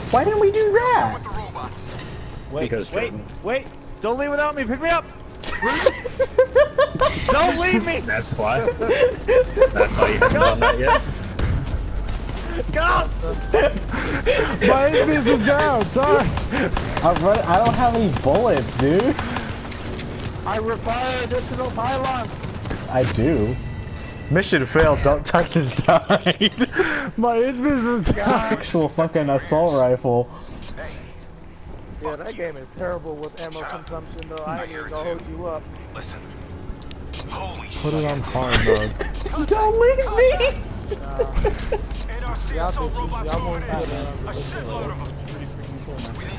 Why didn't we do that? Wait, Because wait, Jordan. wait! Don't leave without me. Pick me up. Don't leave me. That's why. That's why you haven't done that yet. Go! My invis is down, sorry! I don't have any bullets, dude. I require additional pylons. I do. Mission failed, don't touch his died. My invis is down! Actual fucking assault rifle. Yeah, that game is terrible with ammo consumption though. I ain't even gonna hold you up. Listen. Holy Put it on hard mode. Don't leave me! NRC Y'all assault bitches, robots y'all going won't in. have that. A shitload of them. We need